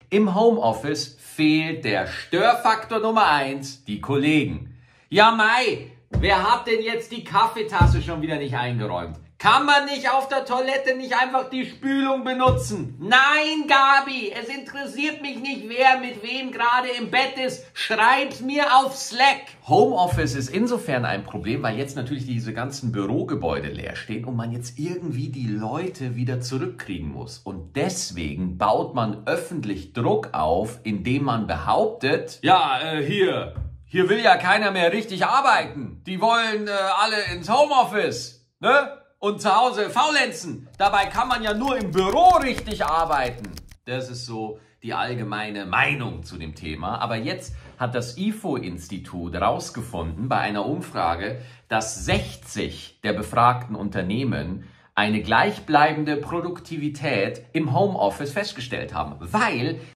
Im Homeoffice fehlt der Störfaktor Nummer 1, die Kollegen. Ja, Mai, wer hat denn jetzt die Kaffeetasse schon wieder nicht eingeräumt? Kann man nicht auf der Toilette nicht einfach die Spülung benutzen? Nein, Gabi, es interessiert mich nicht, wer mit wem gerade im Bett ist. Schreib's mir auf Slack. Homeoffice ist insofern ein Problem, weil jetzt natürlich diese ganzen Bürogebäude leer stehen und man jetzt irgendwie die Leute wieder zurückkriegen muss. Und deswegen baut man öffentlich Druck auf, indem man behauptet, ja, hier will ja keiner mehr richtig arbeiten. Die wollen alle ins Homeoffice, ne? Und zu Hause faulenzen. Dabei kann man ja nur im Büro richtig arbeiten. Das ist so die allgemeine Meinung zu dem Thema. Aber jetzt hat das IFO-Institut herausgefunden bei einer Umfrage, dass 60 der befragten Unternehmen eine gleichbleibende Produktivität im Homeoffice festgestellt haben, weil